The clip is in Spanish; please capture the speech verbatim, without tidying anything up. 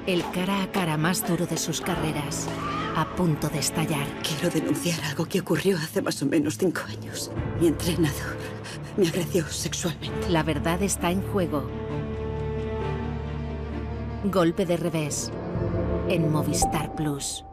El cara a cara más duro de sus carreras, a punto de estallar. Quiero denunciar algo que ocurrió hace más o menos cinco años. Mi entrenador me agredió sexualmente. La verdad está en juego. Golpe de revés en Movistar Plus.